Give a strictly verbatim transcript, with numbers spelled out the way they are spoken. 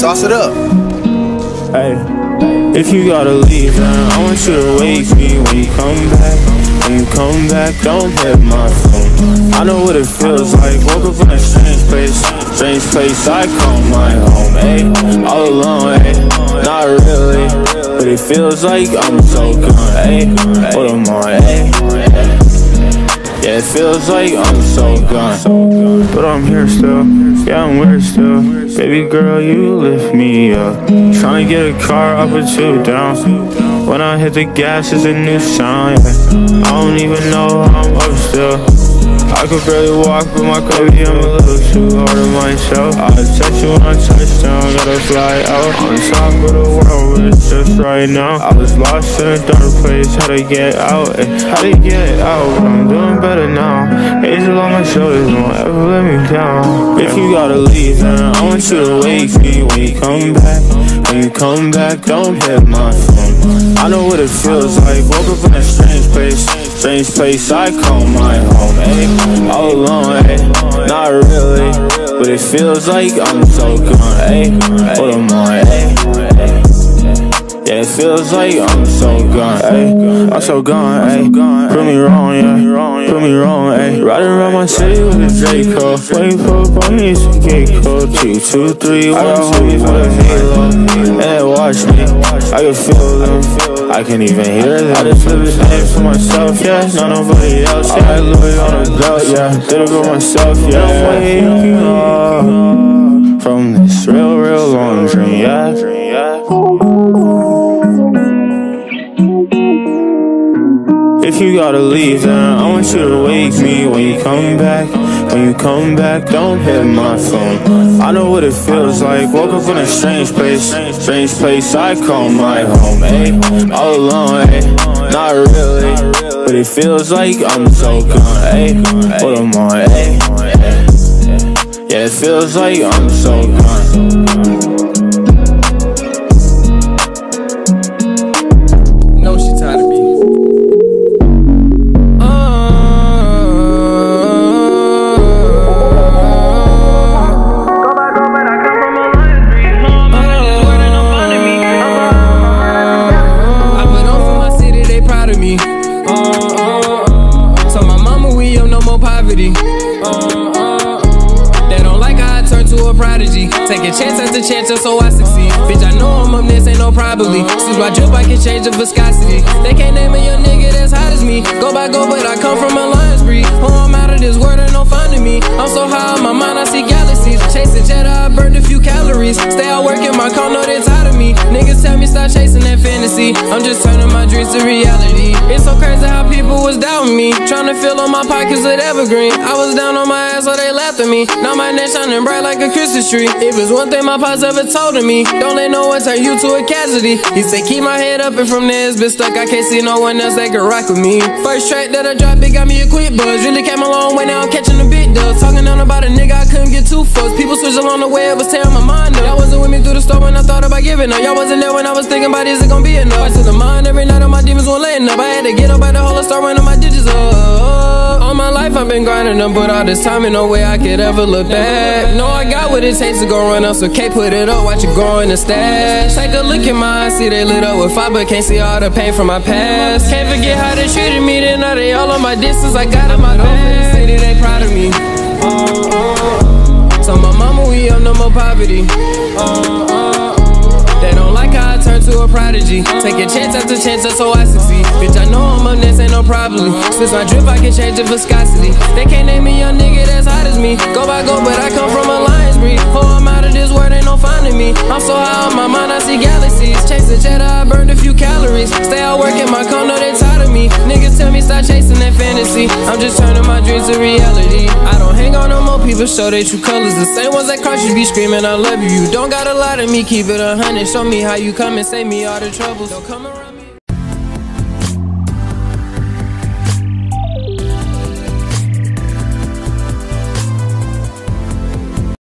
sauce it up. Hey, if you gotta leave, then I want you to wake me when you come back. When you come back, don't hit my phone. I know what it feels like. Woke up in a strange place, strange place I call my home. Ayy, all alone, ayy, not really, but it feels like I'm so gone. Ayy, what am I? Ayy. Yeah, it feels like I'm so gone, but I'm here still. Yeah, I'm weird still. Baby girl, you lift me up. Tryna get a car up or two down. When I hit the gas, it's a new sound. Yeah, I don't even know how I'm up still. I could barely walk, but my baby, I'm a little too hard on myself. I'll text you when I touch down, gotta fly out on top of the world, but it's just right now. I was lost in a dark place, how to get out, eh? How to get out, but I'm doing better now. Angel on my shoulders, won't ever let me down. If you gotta leave, then I want you to wake me when you come back. When you come back, don't hit my phone. I know what it feels like. Woke up in a strange place, strange place I call my home. Ayy, all alone, ayy, not really, but it feels like I'm so gone. Ayy, what am I? Ayy. Yeah, it feels like I'm so gone, ayy. I'm so gone, ayy. Prove me wrong, yeah. Prove me wrong, ayy. Riding around my city with a Draco. Waiting for a bunny, it's a gate code. Two, two, three, one, two, with a halo. And they watch me, I can feel them. I can even hear them. I just live this day for myself, yeah. Not nobody else, yeah. I live on a belt, yeah. Did it for myself, yeah. I'm waking up from this real, real long dream, yeah. If you gotta leave, then I want you to wake me when you come back. When you come back, don't hit my phone. I know what it feels like. Woke up in a strange place, strange place I call my home. Ayy, all alone, ayy, not really, but it feels like I'm so gone. Ayy, what am I? Ayy, yeah, it feels like I'm so gone. Take a chance after chance so I succeed. Bitch, I know I'm up next, ain't no probably. Since my drip, I can change the viscosity. They can't name a young nigga that's hot as me. Go by go, but I come from a lion's breed. Oh, I'm out of this world, ain't no finding me. I'm so high on my mind, I see galaxies. Chase a jet, I burned a few calories. Stay out working my car, know they tired of me. Niggas tell me stop chasing that fantasy. I'm just turning my dreams to reality. It's so crazy how people was doubting me, trying to fill on my pockets with evergreen. I was down on my ass, so they laughed at me. Now my neck shining bright like a Christmas tree. If it's one thing my pops ever told to me, don't let no one turn you to a casualty. He said keep my head up and from there it's been stuck. I can't see no one else that can rock with me. First track that I dropped, it got me a quick buzz. Really came a long way, now I'm catching the big dubs. Talking down about a nigga, I couldn't get too fussed. People switch along the way, it was tearing my mind up. Y'all wasn't with me through the store when I thought about giving up. Y'all wasn't there when I was thinking about is it gonna be enough. I to the mind every night on my demons won't letting up. I had to get up by the hole and start running my digits up. All my life I've been grinding up, but all this time ain't no way I could ever look back. Know I got what it takes to go run up, so can't put it up, watch it grow in the stash. Take a look in my eyes, see they lit up with fire, but can't see all the pain from my past. Can't forget how they treated me, then now they all on my distance. I got in my bed, city they proud of me. Uh, uh, so my mama we up, no more poverty. Uh, uh, they don't like how I turn to a prodigy. Take a chance after chance, that's so I succeed. Bitch, I know I'm up next, ain't no probably. Switch my drip, I can change the viscosity. They can't name a young nigga that's hot as me. Go by go, but I come from a lion's breed. Oh, I'm out of this world, ain't no finding me. I'm so high on my mind, I see galaxies. Chase a jet, I burned a few calories. Stay out working my car, know they tired of me. Niggas tell me stop chasing that fantasy. I'm just turning my dreams to reality. I don't hang on no more, people show they true colors. The same ones that cross you be screaming I love you. You don't gotta lie to me, keep it a hundred. Show me how you come and save me all the troubles. Don't come around.